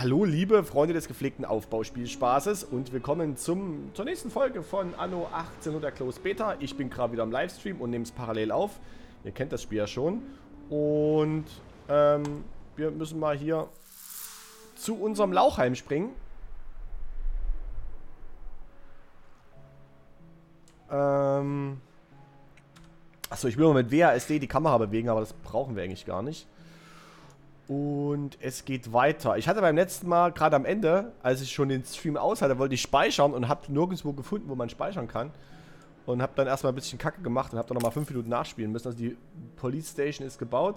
Hallo liebe Freunde des gepflegten Aufbauspielspaßes und willkommen zur nächsten Folge von Anno 1800 Closed Beta. Ich bin gerade wieder im Livestream und nehme es parallel auf. Ihr kennt das Spiel ja schon. Und wir müssen mal hier zu unserem Lauchheim springen. Achso, ich will mal mit WASD die Kamera bewegen, aber das brauchen wir eigentlich gar nicht. Und es geht weiter. Ich hatte beim letzten Mal, gerade am Ende, als ich schon den Stream aus hatte, wollte ich speichern und habe nirgendwo gefunden, wo man speichern kann. Und habe dann erstmal ein bisschen Kacke gemacht und habe dann nochmal 5 Minuten nachspielen müssen. Also die Police Station ist gebaut.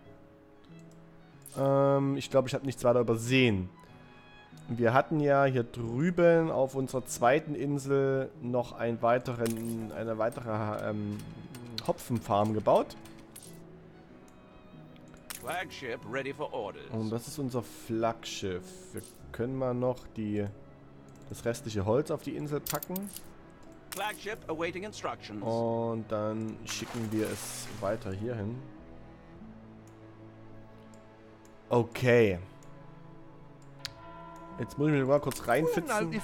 Ich glaube, ich habe nichts weiter übersehen. Wir hatten ja hier drüben auf unserer zweiten Insel noch eine weitere Hopfenfarm gebaut. Flagship ready for orders. Und das ist unser Flaggschiff. Wir können mal noch das restliche Holz auf die Insel packen. Flagship awaiting instructions. Und dann schicken wir es weiter hierhin. Okay. Jetzt muss ich mich mal kurz reinfitzen.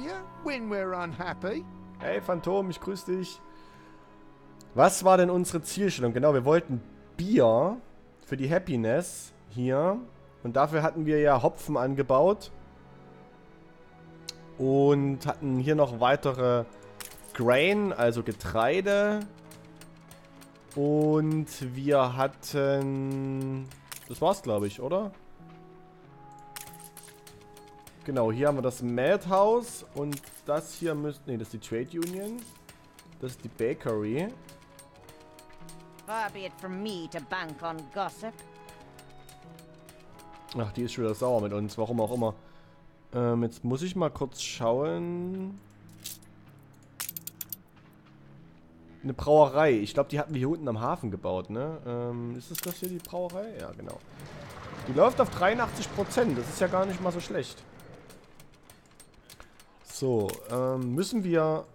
Hey Phantom, ich grüße dich. Was war denn unsere Zielstellung? Genau, wir wollten Bier für die Happiness hier. Und dafür hatten wir ja Hopfen angebaut. Und hatten hier noch weitere Grain, also Getreide. Und wir hatten... Das war's, glaube ich, oder? Genau, hier haben wir das Madhouse. Und das hier müsste... Ne, das ist die Trade Union. Das ist die Bakery. Far be it from me to bank on gossip. Ach, die ist schon wieder sauer mit uns, warum auch immer. Jetzt muss ich mal kurz schauen. Eine Brauerei. Ich glaube, die hatten wir hier unten am Hafen gebaut, ne? Ist das hier die Brauerei? Ja, genau. Die läuft auf 83%. Das ist ja gar nicht mal so schlecht. So, müssen wir...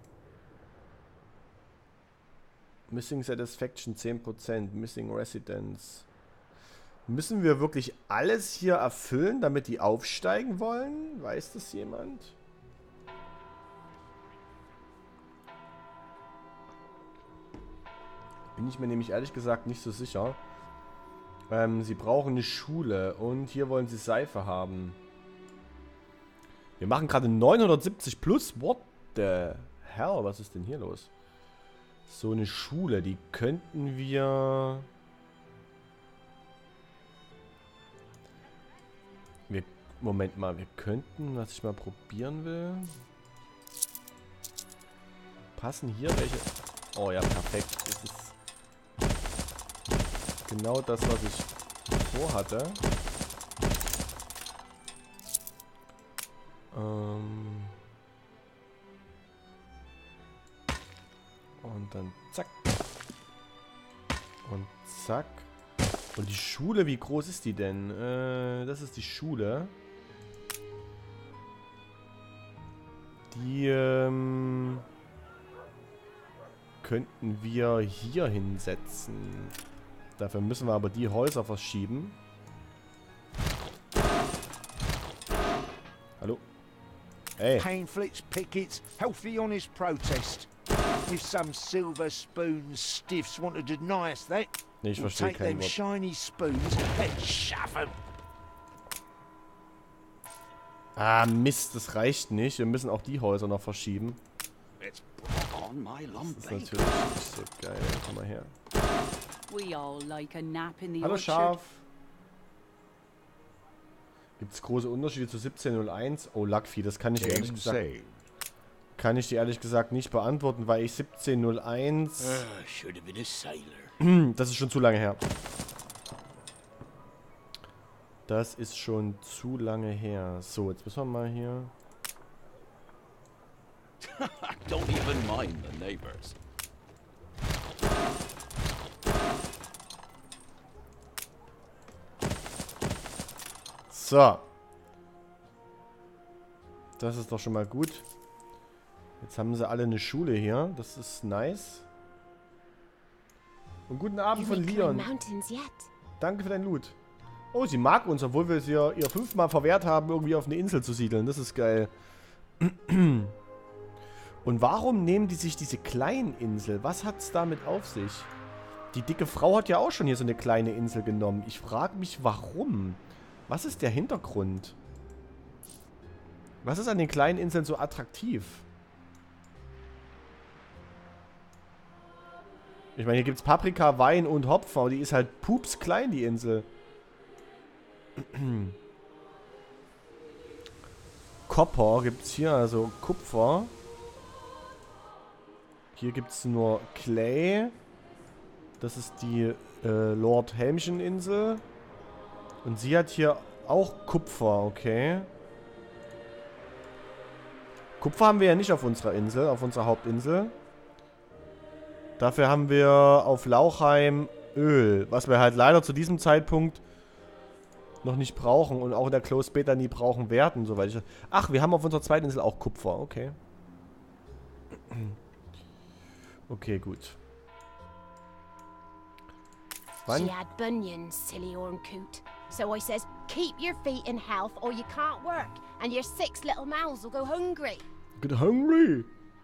Missing Satisfaction 10%, Missing Residence. Müssen wir wirklich alles hier erfüllen, damit die aufsteigen wollen? Weiß das jemand? Bin ich mir nämlich ehrlich gesagt nicht so sicher. Sie brauchen eine Schule und hier wollen sie Seife haben. Wir machen gerade 970 plus. What the hell? Was ist denn hier los? So eine Schule, die könnten wir... Moment mal, wir könnten, was ich mal probieren will... Passen hier welche... Oh ja, perfekt. Das ist genau das, was ich vorhatte. Und dann zack. Und zack. Und die Schule, wie groß ist die denn? Das ist die Schule. Die könnten wir hier hinsetzen. Dafür müssen wir aber die Häuser verschieben. Hallo? Hey. Painflits, pickets, healthy honest protest. If some silver spoon stiffs want to deny us that, Nee, ich we'll verstehe take kein them Wort. shiny spoons and shove them. Ah, Mist, das reicht nicht. Wir müssen auch die Häuser noch verschieben. It's brought on my Das ist lumbago. natürlich nicht so geil. Komm mal her. We all like a nap in the Hallo orchard. Schaf. Gibt es große Unterschiede zu 1701? Oh, Luckvieh, das kann ich dir ehrlich gesagt nicht beantworten, weil ich 1701... Should have been a sailor. Das ist schon zu lange her. Das ist schon zu lange her. So, jetzt müssen wir mal hier... Don't even mind the neighbors. So. Das ist doch schon mal gut. Jetzt haben sie alle eine Schule hier. Das ist nice. Und guten Abend von Leon. Danke für dein Loot. Oh, sie mag uns, obwohl wir sie ihr 5-mal verwehrt haben, irgendwie auf eine Insel zu siedeln. Das ist geil. Und warum nehmen die sich diese kleinen Insel? Was hat's damit auf sich? Die dicke Frau hat ja auch schon hier so eine kleine Insel genommen. Ich frage mich, warum? Was ist der Hintergrund? Was ist an den kleinen Inseln so attraktiv? Ich meine, hier gibt es Paprika, Wein und Hopfen, aber die ist halt pups klein, die Insel. Copper gibt es hier, also Kupfer. Hier gibt es nur Clay. Das ist die Lord Helmchen Insel. Und sie hat hier auch Kupfer, okay. Kupfer haben wir ja nicht auf unserer Insel, auf unserer Hauptinsel. Dafür haben wir auf Lauchheim Öl, was wir halt leider zu diesem Zeitpunkt noch nicht brauchen und auch in der Closed Beta nie brauchen werden, soweit ich... Ach, wir haben auf unserer zweiten Insel auch Kupfer, okay. Okay, gut. Wann? She had bunions, silly horncoot. So I says, keep your feet in health or you can't work, and your 6 little mouths will go hungry. Get hungry.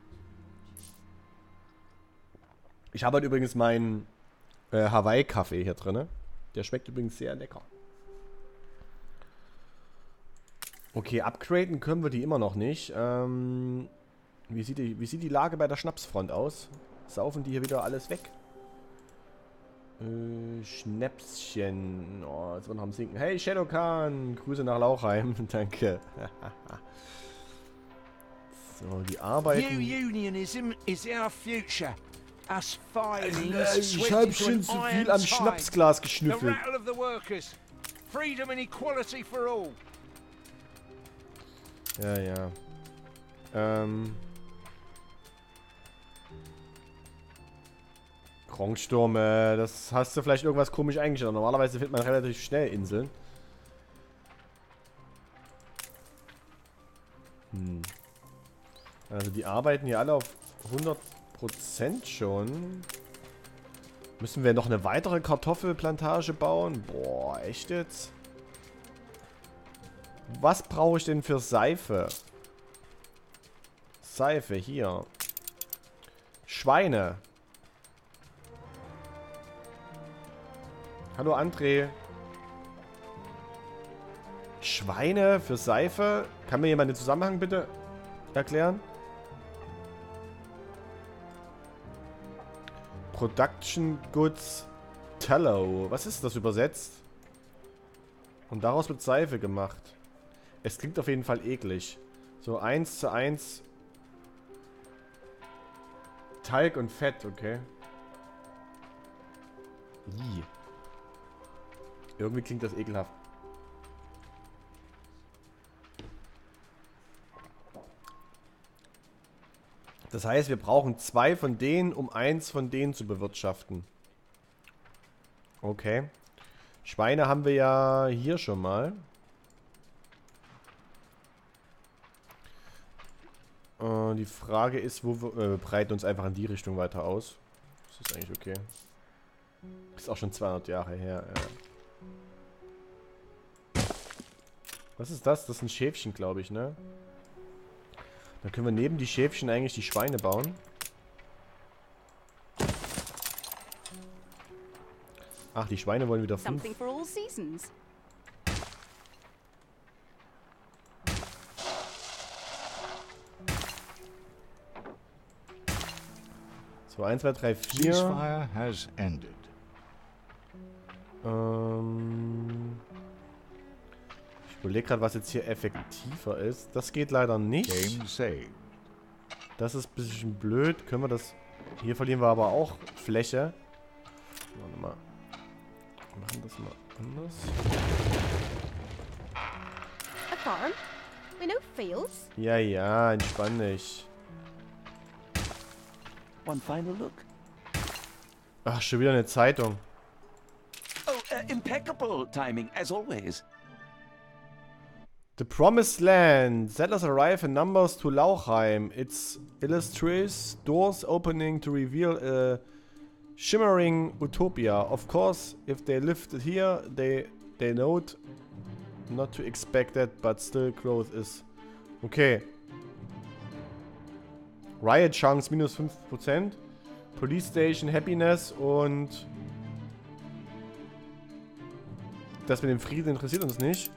Ich habe halt übrigens meinen Hawaii-Kaffee hier drin. Der schmeckt übrigens sehr lecker. Okay, upgraden können wir die immer noch nicht. Wie sieht die Lage bei der Schnapsfront aus? Saufen die hier wieder alles weg? Schnäpschen. Oh, jetzt wird noch am Sinken. Hey, Shadowcan. Grüße nach Lauchheim. Danke. So, die arbeiten. New unionism is our future. Us Ich habe schon zu viel am Schnapsglas The geschnüffelt. rattle of the workers. Freedom and equality for all. Ja, ja. Krongsturm, das hast du vielleicht irgendwas komisch eingestellt. Normalerweise findet man relativ schnell Inseln. Also die arbeiten hier alle auf 100% schon. Müssen wir noch eine weitere Kartoffelplantage bauen? Boah, echt jetzt? Was brauche ich denn für Seife? Seife, hier. Schweine. Hallo André. Schweine für Seife? Kann mir jemand den Zusammenhang bitte erklären? Production Goods Tallow. Was ist das übersetzt? Und daraus wird Seife gemacht. Es klingt auf jeden Fall eklig. So 1:1 Teig und Fett, okay. Ih. Irgendwie klingt das ekelhaft. Das heißt, wir brauchen 2 von denen, um 1 von denen zu bewirtschaften. Okay. Schweine haben wir ja hier schon mal. Die Frage ist, wo wir breiten uns einfach in die Richtung weiter aus. Das ist eigentlich okay. Ist auch schon 200 Jahre her. Ja. Was ist das? Das ist ein Schäfchen, glaube ich, ne? Dann können wir neben die Schäfchen eigentlich die Schweine bauen. Ach, die Schweine wollen wieder 5. Something for all seasons. So, 1, 2, 3, 4. Ceasefire has ended. Ich überlege gerade, was jetzt hier effektiver ist. Das geht leider nicht. Game saved. Das ist ein bisschen blöd. Können wir das... Hier verlieren wir aber auch Fläche. Warte mal. Wir machen das mal anders. A farm? We know fields. Ja, ja, entspann dich. One final look. Ach, schon wieder eine Zeitung. Oh, impeccable timing, as always. The Promised Land. Settlers arrive in numbers to Lauchheim. It's illustrious doors opening to reveal a shimmering utopia. Of course, if they lived here, they They note not to expect that, but still growth is. Okay. Riot Chance minus 5%. Police Station Happiness und das mit dem Frieden interessiert uns nicht.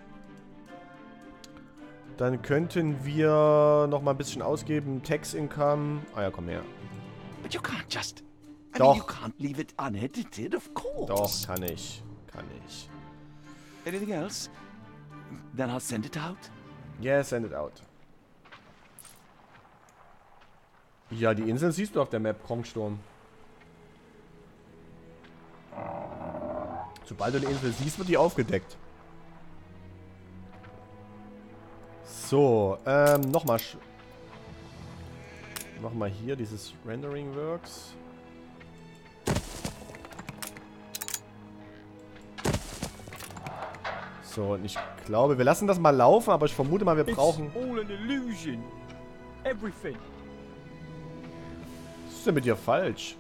Dann könnten wir noch mal ein bisschen ausgeben. Tax Income. Ah ja, komm her. But you can't just... I Doch. mean, you can't leave it unedited, of course. Doch, kann ich. Kann ich. Anything else? Then I'll send it out. Yeah, send it out. Ja, die Inseln siehst du auf der Map, Krongsturm. Sobald du eine Insel siehst, wird die aufgedeckt. So, nochmal hier dieses Rendering Works. So, und ich glaube, wir lassen das mal laufen, aber ich vermute mal, wir brauchen... all an illusion. Everything. Was ist denn mit dir falsch?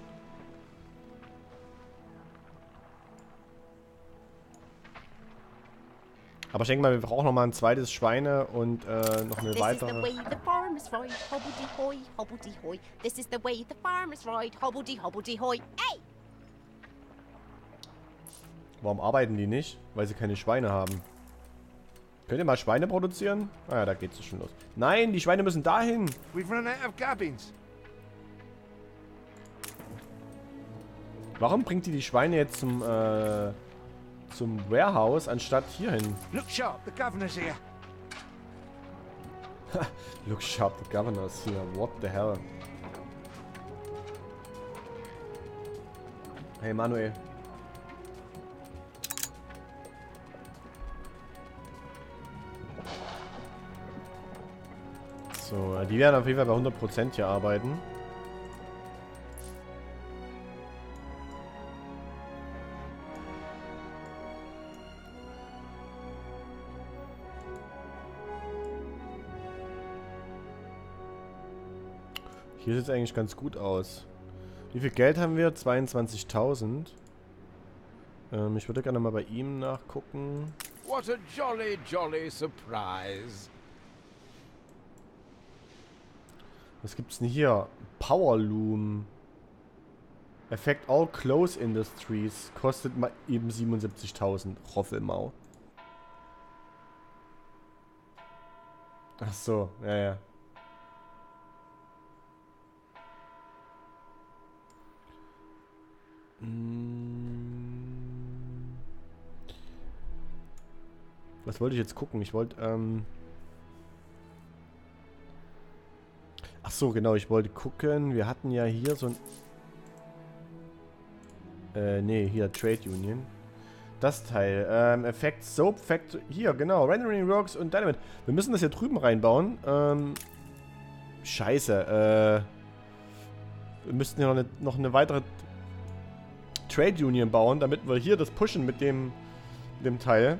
Aber ich denke mal, wir brauchen noch mal ein zweites Schweine und noch eine This is the weitere. way the farmers ride, hobbledy-hoy, hobbledy-hoy. This is the way the farmers ride, hobbledy-hobbledy-hoy. Hey! Warum arbeiten die nicht? Weil sie keine Schweine haben. Könnt ihr mal Schweine produzieren? Ah ja, da geht's ja schon los. Nein, die Schweine müssen dahin. We've run out of gabbins. Warum bringt die Schweine jetzt zum Warehouse anstatt hierhin? Look sharp, the governor's here. Look sharp, the governor's here. What the hell? Hey Manuel. So, die werden auf jeden Fall bei 100% hier arbeiten. Hier sieht es eigentlich ganz gut aus. Wie viel Geld haben wir? 22.000. Ich würde gerne mal bei ihm nachgucken. What a jolly, jolly surprise. Was gibt's denn hier? Power Loom. Affect all close industries. Kostet mal eben 77.000. Roffelmau. Ach so, ja, ja. Was wollte ich jetzt gucken? Ich wollte, ach so, genau, ich wollte gucken. Wir hatten ja hier so ein... nee, hier, Trade Union. Das Teil. Effekt Soap Factory. Hier, genau. Rendering Works und Dynamite. Wir müssen das hier drüben reinbauen. Scheiße. Wir müssten ja noch eine weitere Trade Union bauen, damit wir hier das pushen mit dem Teil.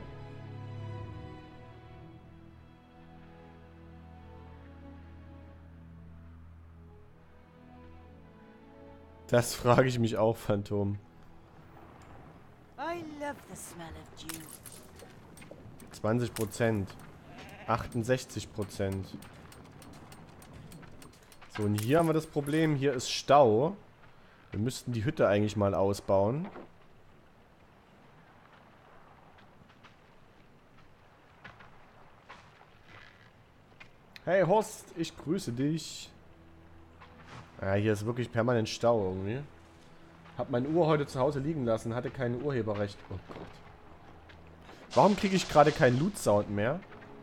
Das frage ich mich auch, Phantom. I love the smell of dew. 20%. 68%. So, und hier haben wir das Problem. Hier ist Stau. Wir müssten die Hütte eigentlich mal ausbauen. Hey Horst, ich grüße dich. Ja, hier ist wirklich permanent Stau irgendwie. Hab meine Uhr heute zu Hause liegen lassen, hatte kein Urheberrecht. Oh Gott. Warum kriege ich gerade keinen Loot-Sound mehr?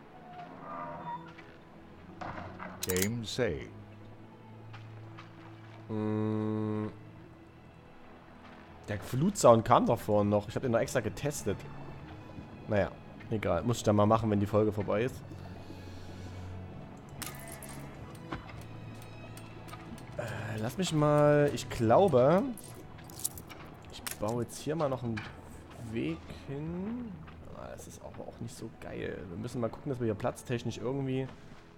Game saved. Der Loot-Sound kam doch vorhin noch. Ich habe den noch extra getestet. Naja, egal. Muss ich dann mal machen, wenn die Folge vorbei ist. Lass mich mal... Ich glaube... Ich baue jetzt hier mal noch einen Weg hin. Ah, das ist aber auch nicht so geil. Wir müssen mal gucken, dass wir hier platztechnisch irgendwie...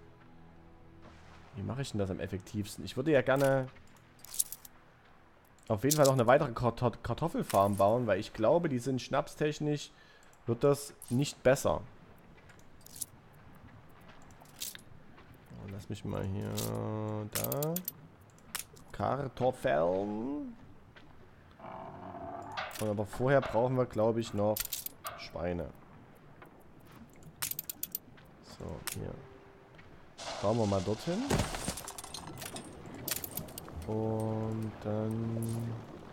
Wie mache ich denn das am effektivsten? Ich würde ja gerne... Auf jeden Fall noch eine weitere Kartoffelfarm bauen, weil ich glaube, die sind schnapstechnisch wird das nicht besser. Lass mich mal hier... Da. Kartoffeln. Und aber vorher brauchen wir, glaube ich, noch Schweine. So, hier. Bauen wir mal dorthin. Und dann...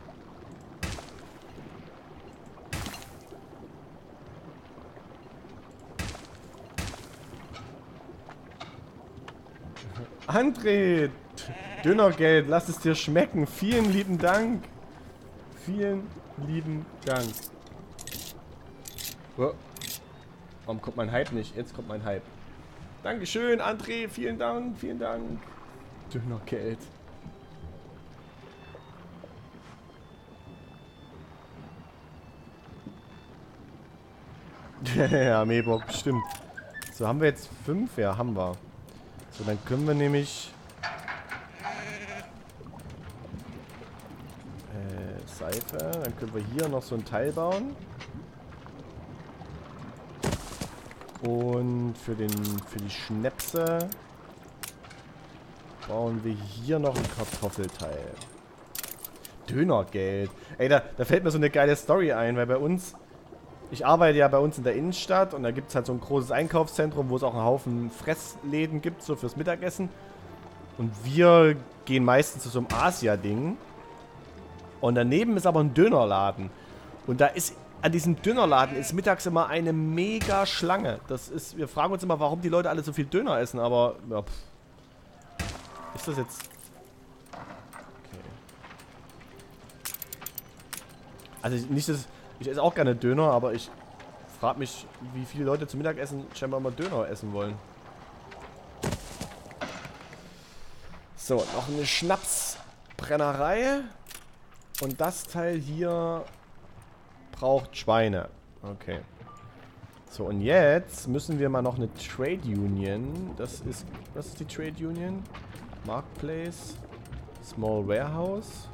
André! Dönergeld, lass es dir schmecken. Vielen lieben Dank. Vielen lieben Dank. Oh. Warum kommt mein Hype nicht? Jetzt kommt mein Hype. Dankeschön, André. Vielen Dank, vielen Dank. Dönergeld. Ja, Mehbock, bestimmt. So, haben wir jetzt 5? Ja, haben wir. So, dann können wir nämlich... Seife. Dann können wir hier noch so ein Teil bauen. Und für die Schnäpse bauen wir hier noch ein Kartoffelteil. Dönergeld. Ey, da fällt mir so eine geile Story ein, weil bei uns... Ich arbeite ja bei uns in der Innenstadt und da gibt es halt so ein großes Einkaufszentrum, wo es auch einen Haufen Fressläden gibt, so fürs Mittagessen. Und wir gehen meistens zu so einem Asia-Ding. Und daneben ist aber ein Dönerladen. Und da ist, an diesem Dönerladen ist mittags immer eine mega Schlange. Das ist, wir fragen uns immer, warum die Leute alle so viel Döner essen, aber, ja, ist das jetzt... Okay. Also nicht, dass... Ich esse auch gerne Döner, aber ich frage mich, wie viele Leute zum Mittagessen scheinbar mal Döner essen wollen. So, noch eine Schnapsbrennerei. Und das Teil hier braucht Schweine. Okay. So, und jetzt müssen wir mal noch eine Trade Union. Das ist... Was ist die Trade Union? Marketplace. Small Warehouse.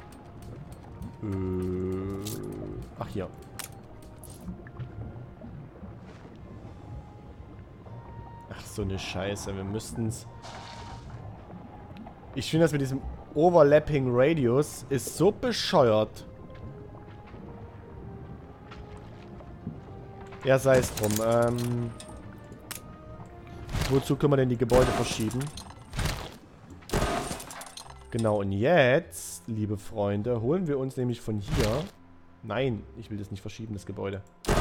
Ach, hier. Ach, so eine Scheiße. Wir müssten es... Ich finde das mit diesem Overlapping Radius ist so bescheuert. Ja, sei es drum. Wozu können wir denn die Gebäude verschieben? Genau, und jetzt, liebe Freunde, holen wir uns nämlich von hier... Nein, ich will das nicht verschieben, das Gebäude.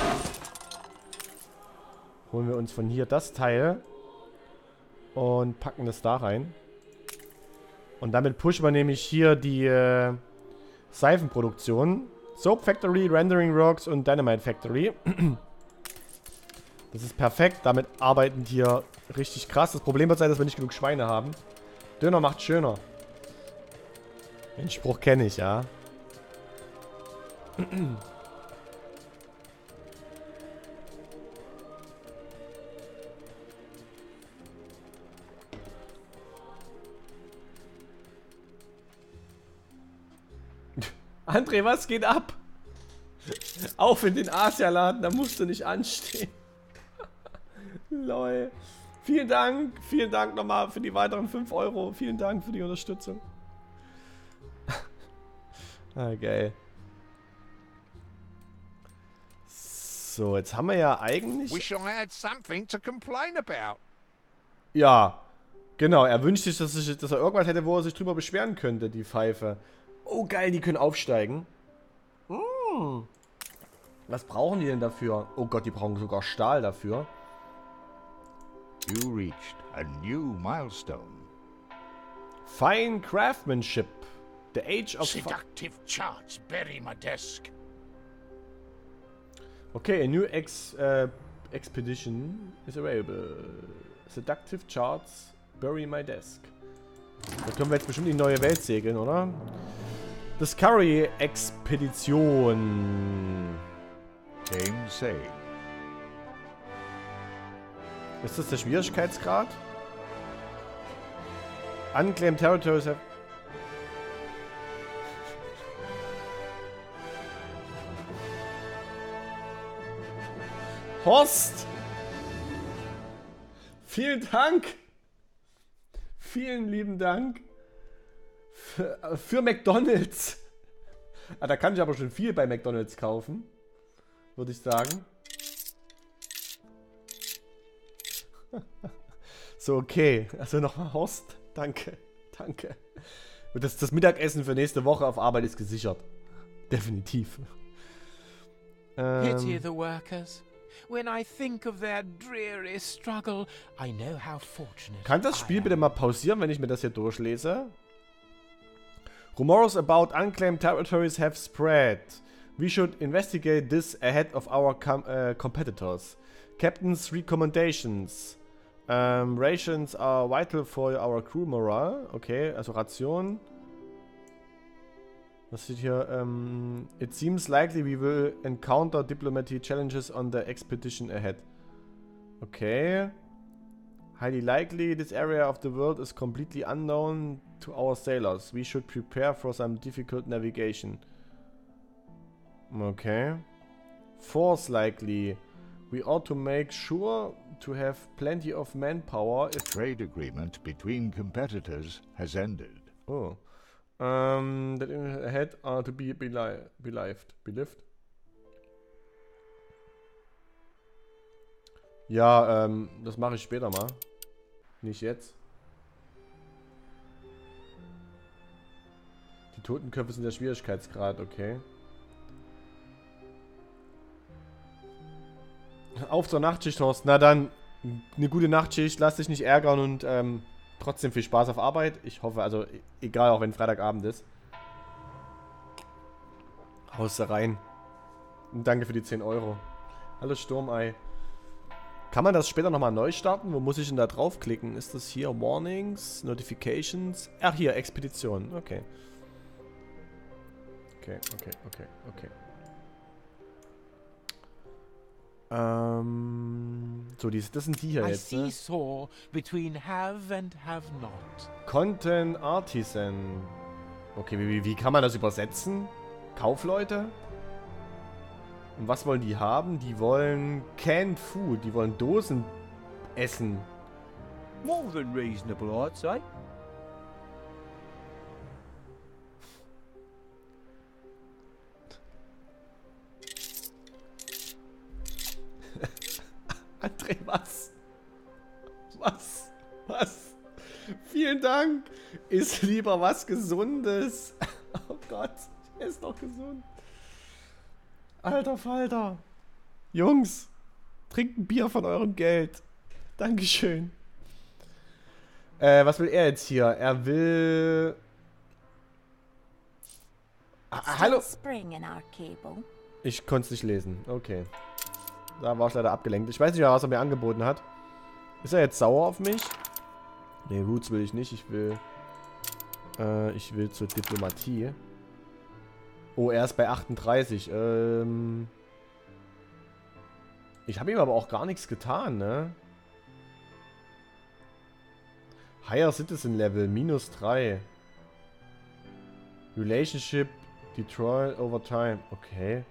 Holen wir uns von hier das Teil und packen das da rein. Und damit pushen wir nämlich hier die Seifenproduktion. Soap Factory, Rendering Works und Dynamite Factory. Das ist perfekt. Damit arbeiten die hier richtig krass. Das Problem wird sein, dass wir nicht genug Schweine haben. Döner macht schöner. Den Spruch kenne ich, ja. André, was geht ab? Auf in den Asialaden, da musst du nicht anstehen. Lol. Vielen Dank nochmal für die weiteren 5 Euro. Vielen Dank für die Unterstützung. Ah, geil. So, jetzt haben wir ja eigentlich... Wish I had something to complain about. Ja, genau. Er wünscht sich, dass er irgendwas hätte, wo er sich drüber beschweren könnte, die Pfeife. Oh, geil, die können aufsteigen. Was brauchen die denn dafür? Oh Gott, die brauchen sogar Stahl dafür. You reached a new milestone. Fine Craftsmanship. The Age of... Seductive charts bury my desk. Okay, a new expedition is available. Seductive charts bury my desk. Da können wir jetzt bestimmt in die neue Welt segeln, oder? Discovery-Expedition. Came say. Ist das der Schwierigkeitsgrad? Unclaimed Territories have... Horst! Vielen Dank! Vielen lieben Dank für McDonald's. Ah, da kann ich aber schon viel bei McDonald's kaufen. Würde ich sagen. So, okay. Also nochmal Horst. Danke. Danke. Und das Mittagessen für nächste Woche auf Arbeit ist gesichert. Definitiv. Pity the workers. When I think of their dreary struggle, I know how fortunate. Kann das Spiel bitte mal pausieren, wenn ich mir das hier durchlese? Rumors about unclaimed territories have spread. We should investigate this ahead of our competitors. Captain's recommendations. Rations are vital for our crew morale. Okay, also Ration. Was steht hier? It seems likely we will encounter diplomacy challenges on the expedition ahead. Okay. Highly likely this area of the world is completely unknown to our sailors. We should prepare for some difficult navigation. Okay. Force likely. We ought to make sure to have plenty of manpower if... Trade agreement between competitors has ended. Oh. That ahead are to be believed. Ja, das mache ich später mal. Nicht jetzt. Die Totenköpfe sind der Schwierigkeitsgrad, okay. Auf zur Nachtschicht, Horst. Na dann, eine gute Nachtschicht, lass dich nicht ärgern und trotzdem viel Spaß auf Arbeit. Ich hoffe, also egal, auch wenn Freitagabend ist. Haust da rein. Und danke für die 10 Euro. Hallo Sturmei. Kann man das später nochmal neu starten? Wo muss ich denn da draufklicken? Ist das hier Warnings, Notifications? Ach hier, Expedition. Okay. Okay. So, das sind die hier I jetzt, ne? seesaw between have and have not. Content Artisan. Okay, wie kann man das übersetzen? Kaufleute? Und was wollen die haben? Die wollen Canned Food. Die wollen Dosen essen. More than reasonable, I'd say. André, was? Was? Vielen Dank. Ist lieber was Gesundes. Oh Gott, er ist doch gesund. Alter Falter. Jungs, trinkt ein Bier von eurem Geld. Dankeschön. Was will er jetzt hier? Er will... Hallo. Spring in our cable. Ich konnte es nicht lesen. Okay. Da war ich leider abgelenkt. Ich weiß nicht mehr, was er mir angeboten hat. Ist er jetzt sauer auf mich? Ne, Roots will ich nicht. Ich will zur Diplomatie. Oh, er ist bei 38. Ich habe ihm aber auch gar nichts getan, ne? Higher Citizen Level, -3. Relationship, Detroit over time. Okay.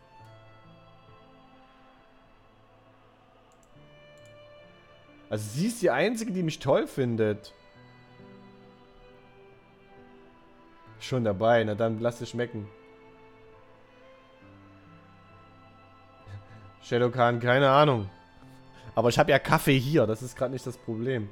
Also sie ist die Einzige, die mich toll findet. Schon dabei, na dann lass es schmecken. Shadowcan, keine Ahnung. Aber ich habe ja Kaffee hier, das ist gerade nicht das Problem.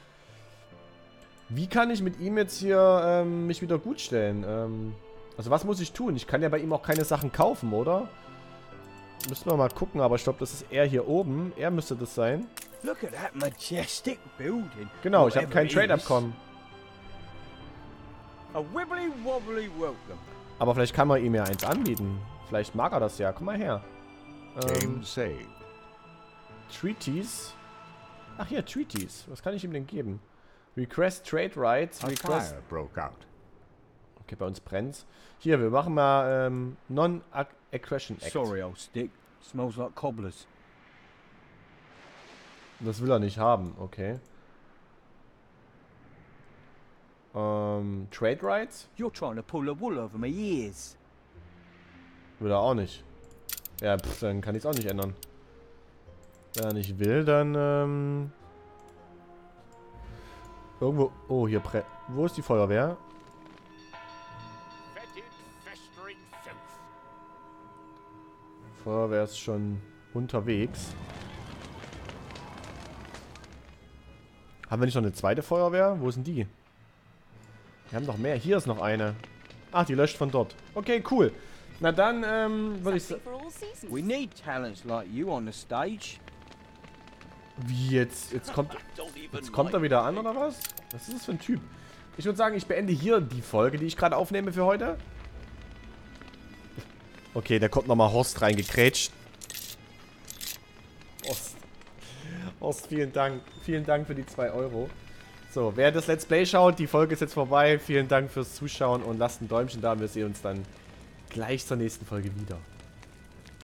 Wie kann ich mit ihm jetzt hier mich wieder gut stellen? Also was muss ich tun? Ich kann ja bei ihm auch keine Sachen kaufen, oder? Müssen wir mal gucken, aber ich glaube, das ist er hier oben. Er müsste das sein. Look at that majestic building. Genau, ich habe Whatever kein it Trade-Abkommen. is. A wibbly wobbly welcome. Aber vielleicht kann man ihm ja eins anbieten. Vielleicht mag er das ja. Komm mal her. Game saved. Treaties. Ach hier, Treaties. Was kann ich ihm denn geben? Request Trade Rights. A Request. fire broke out. Okay, bei uns brennt's. Hier, wir machen mal Non-Aggression Act. Sorry, old stick. Smells like cobblers. Das will er nicht haben, okay. Trade Rights? You're trying to pull the wool over my ears. Will er auch nicht. Ja, dann kann ich es auch nicht ändern. Wenn er nicht will, dann, irgendwo... Oh, hier wo ist die Feuerwehr? Feuerwehr ist schon unterwegs. Haben wir nicht noch eine zweite Feuerwehr? Wo sind die? Wir haben noch mehr. Hier ist noch eine. Ach, die löscht von dort. Okay, cool. Na dann, würde ich sagen... We need talents like you on the stage. Wie jetzt? Jetzt kommt er wieder an, oder was? Was ist das für ein Typ? Ich würde sagen, ich beende hier die Folge, die ich gerade aufnehme für heute. Okay, da kommt nochmal Horst reingekrätscht. Horst, vielen Dank. Vielen Dank für die 2 Euro. So, wer das Let's Play schaut, die Folge ist jetzt vorbei. Vielen Dank fürs Zuschauen und lasst ein Däumchen da. Wir sehen uns dann gleich zur nächsten Folge wieder.